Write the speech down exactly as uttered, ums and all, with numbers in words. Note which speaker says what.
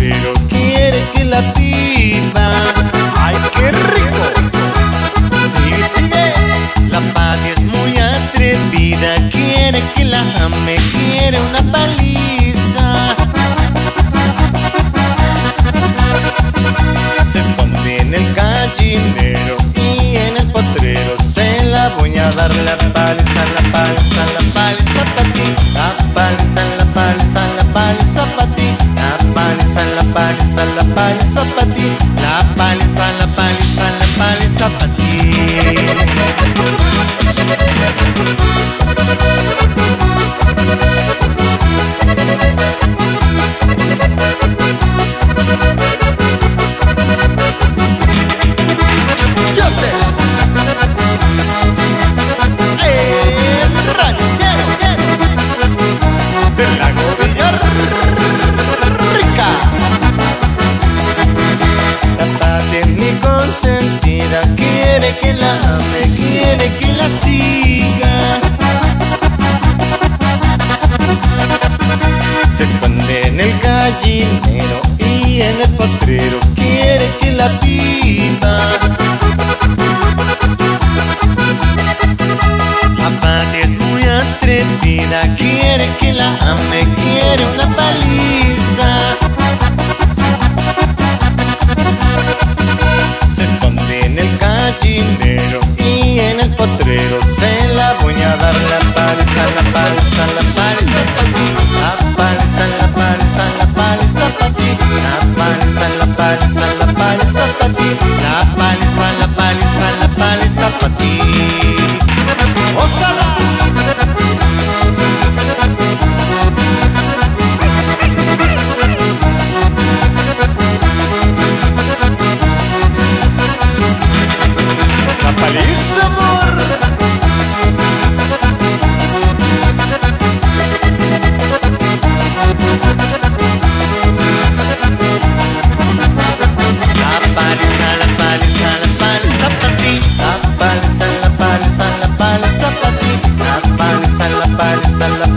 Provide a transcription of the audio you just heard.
Speaker 1: potrero quiere que la viva. ¡Ay, qué rico! Sigue, sigue. La Pati es muy atrevida, quiere que la ame, quiere una paliza. Se esconde en el gallinero y en el potrero se la voy a dar. La paliza, la paliza, la paliza pa' ti. La paliza, la paliza, la paliza pa' ti. La paliza, la paliza, la paliza pa' ti. La paliza, la paliza, la paliza pa' ti. Del lago Villarrica. La Pati es mi consentida, quiere que la ame, quiere que la siga. Se esconde en el gallinero y en el potrero quiere que la viva. La Pati es muy atrevida, quiere que la ame, quiere una paliza. Se esconde en el gallinero y en el potrero se la voy a dar. La paliza, la paliza, la paliza pa' ti. La paliza, la paliza, la paliza pa' ti. La paliza, la paliza, la paliza pa' ti. La paliza, la paliza, la paliza pa' ti. ¡Ósala! La paliza, amor. La paliza, la paliza, la paliza pa' ti. La paliza, la paliza, la paliza pa' ti. La paliza, la paliza, la